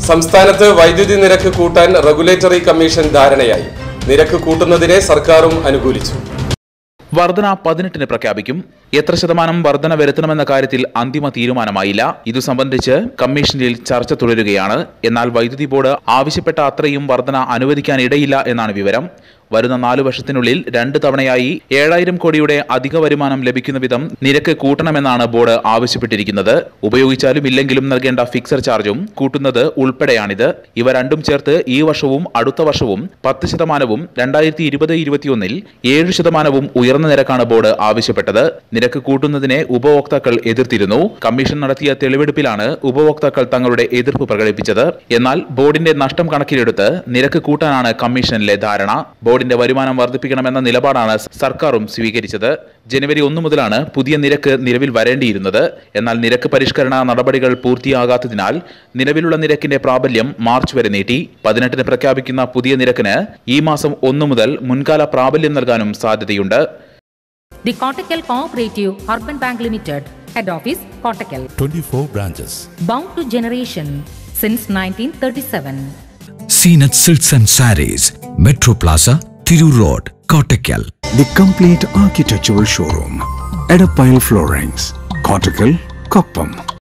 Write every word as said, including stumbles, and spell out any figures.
സംസ്ഥാനത്ത് വൈദ്യുതി നിരക്ക് കൂട്ടാൻ റെഗുലേറ്ററി കമ്മീഷൻ ധാരണയായി. നിരക്ക് കൂട്ടുന്നതിനെ സർക്കാരും അനുകൂലിച്ചു. വർധന പതിനെട്ടിന് പ്രഖ്യാപിക്കും. എത്ര ശതമാനം വർധന വരുത്തണമെന്ന കാര്യത്തിൽ അന്തിമ തീരുമാനമായില്ല. ഇതു സംബന്ധിച്ച് കമ്മീഷനിൽ ചർച്ച തുടരുകയാണ്. എന്നാൽ വൈദ്യുതി ബോർഡ് ആവശ്യപ്പെട്ട അത്രയും വർധന അനുവദിക്കാനിടയില്ല എന്നാണ് വിവരം. വരുന്ന നാലു വർഷത്തിനുള്ളിൽ രണ്ട് തവണയായി ഏഴായിരം കോടിയുടെ അധിക വരുമാനം ലഭിക്കുന്ന വിധം നിരക്ക് കൂട്ടണമെന്നാണ് ബോർഡ് ആവശ്യപ്പെട്ടിരിക്കുന്നത്. ഉപയോഗിച്ചാലും ഇല്ലെങ്കിലും നൽകേണ്ട ഫിക്സർ ചാർജും കൂട്ടുന്നത് ഉൾപ്പെടെയാണിത്. ഇവ രണ്ടും ചേർത്ത് ഈ വർഷവും അടുത്ത വർഷവും പത്ത് ശതമാനവും രണ്ടായിരത്തി ഇരുപത് ഇരുപത്തിയൊന്നിൽ ഏഴ് ശതമാനവും ഉയർന്ന നിരക്കാണ് ബോർഡ് ആവശ്യപ്പെട്ടത്. നിരക്ക് കൂട്ടുന്നതിനെ ഉപഭോക്താക്കൾ എതിർത്തിരുന്നു. കമ്മീഷൻ നടത്തിയ തെളിവെടുപ്പിലാണ് ഉപഭോക്താക്കൾ തങ്ങളുടെ എതിർപ്പ് പ്രകടിപ്പിച്ചത്. എന്നാൽ ബോർഡിന്റെ നഷ്ടം കണക്കിലെടുത്ത് നിരക്ക് കൂട്ടാനാണ് കമ്മീഷനിലെ ധാരണ. ബോർഡിന്റെ വരുമാനം വർദ്ധിപ്പിക്കണമെന്ന നിലപാടാണ് സർക്കാരും സ്വീകരിച്ചത്. ജനുവരി ഒന്ന് മുതലാണ് പുതിയ നിരക്ക് നിലവിൽ വരേണ്ടിയിരുന്നത്. എന്നാൽ നിരക്ക് പരിഷ്കരണ നടപടികൾ പൂർത്തിയാകാത്തതിനാൽ നിലവിലുള്ള നിരക്കിന്റെ പ്രാബല്യം മാർച്ച് വരെ നീട്ടി. പതിനെട്ടിന് പ്രഖ്യാപിക്കുന്ന പുതിയ നിരക്കിന് ഈ മാസം ഒന്ന് മുതൽ മുൻകാല പ്രാബല്യം നൽകാനും സാധ്യതയുണ്ട്. The Kottakkal Cooperative Urban Bank Limited, Head Office, Kottakkal. twenty-four branches. Bound to generation since nineteen thirty-seven. Seenat Silks and Sarees, Metro Plaza, Thiru Road, Kottakkal. The complete architectural showroom, Edapile Floorings, Kottakkal, Koppam.